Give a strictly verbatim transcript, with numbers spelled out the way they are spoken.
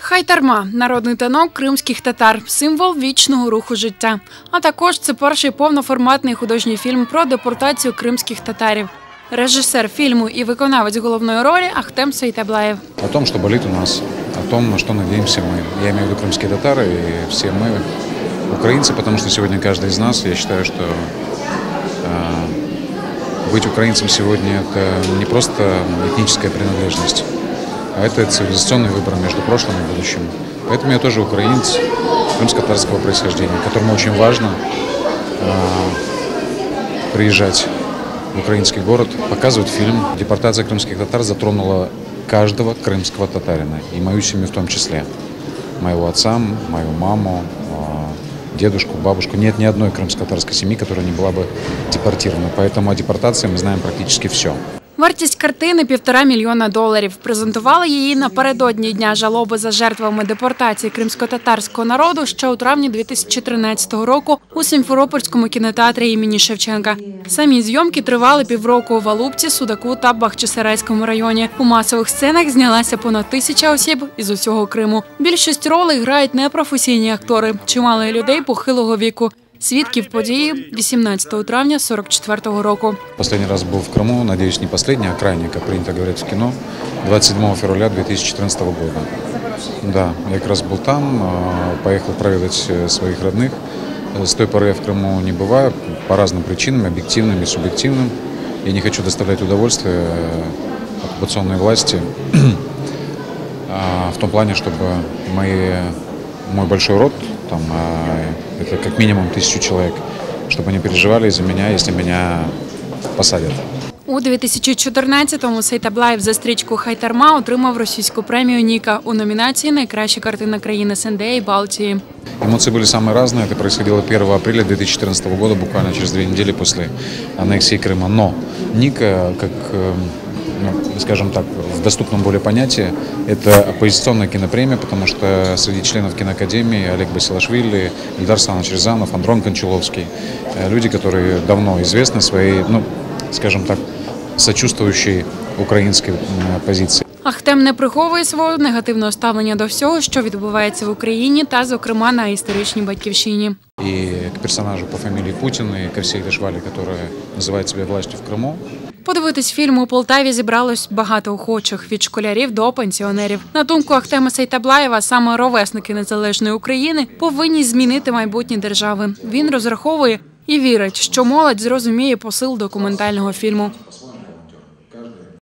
Хайтарма – народний танок кримських татар, символ вічного руху життя. А також це перший повноформатний художній фільм про депортацію кримських татарів. Режисер фільму і виконавець головної ролі Ахтем Сейтаблаев. О том, что болит у нас, о том, на что надеемся мы. Я имею в виду крымские татары и все мы украинцы, потому что сегодня каждый из нас, я считаю, что э, быть украинцем сегодня это не просто этническая принадлежность, а это цивилизационный выбор между прошлым и будущим. Поэтому я тоже украинец крымско-татарского происхождения, которому очень важно э, приезжать в украинский город, показывать фильм. Депортация крымских татар затронула каждого крымского татарина, и мою семью в том числе. Моего отца, мою маму, дедушку, бабушку. Нет ни одной крымско-татарской семьи, которая не была бы депортирована. Поэтому о депортации мы знаем практически все. Вартість картини – півтора мільйона доларів. Презентували її напередодні Дня жалоби за жертвами депортації кримсько-татарського народу ще у травні дві тисячі тринадцятого року у Сімферопольському кінотеатрі імені Шевченка. Самі зйомки тривали півроку у Валубці, Судаку та Бахчисарайському районі. У масових сценах знялася понад тисяча осіб із усього Криму. Більшість ролей грають непрофесійні актори, чимало людей похилого віку. Свідків події вісімнадцятого травня сорок четвертого року. Последний раз был в Крыму, надеюсь, не последний, а крайний, как принято говорить в кино, двадцать седьмого февраля две тысячи четырнадцатого года. Да, я как раз был там, поехал проведать своих родных. С той поры я в Крыму не бываю по разным причинам, объективным и субъективным. Я не хочу доставлять удовольствие оккупационной власти в том плане, чтобы мои, мой большой род, там, это как минимум тысячу человек, чтобы они переживали из-за меня, если меня посадят. У дві тисячі чотирнадцятому Сейтаблаев за стрічку «Хайтарма» отримав російську премію «Ника» у номінації «Найкраща картина країни СНД и Балтии». Эмоции были самые разные. Это происходило первого апреля две тысячи четырнадцатого года, буквально через две недели после аннексии Крыма. Но «Ника», как, ну, скажем так, в доступном более понятии, это оппозиционная кинопремия, потому что среди членов киноакадемии Олег Басилашвили, Ильдар Саныч Рязанов, Андрон Кончаловский, люди, которые давно известны своей, ну, скажем так, сочувствующей українській позиції. Ахтем не приховує свого негативного ставлення до всього, що відбувається в Україні та, зокрема, на історичній батьківщині. І к персонажу по фамілії Путін, і ко всій Дашвалі, яка називає себе властю в Криму. Подивитись фільм у Полтаві зібралось багато охочих – від школярів до пенсіонерів. На думку Ахтема Сейтаблаєва, саме ровесники незалежної України повинні змінити майбутнє держави. Він розраховує і вірить, що молодь зрозуміє посил документального фільму.